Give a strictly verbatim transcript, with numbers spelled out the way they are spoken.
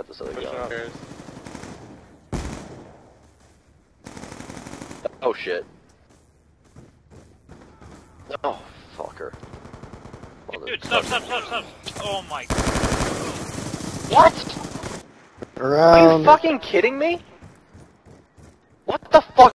got this other Pushing gun. upstairs. Oh shit. Oh, fucker. Dude, stop, stop, stop, stop! Oh my god. What? Around. Are you fucking kidding me? What the fuck?